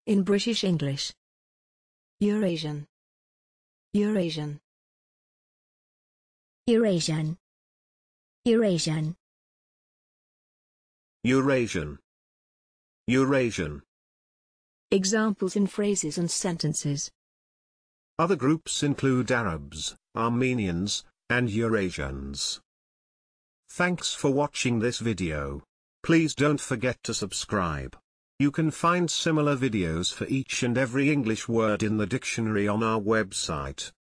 In British English. Eurasian. Eurasian. Eurasian. Eurasian. Eurasian. Eurasian. Examples in phrases and sentences. Other groups include Arabs, Armenians, and Eurasians. Thanks for watching this video. Please don't forget to subscribe. You can find similar videos for each and every English word in the dictionary on our website.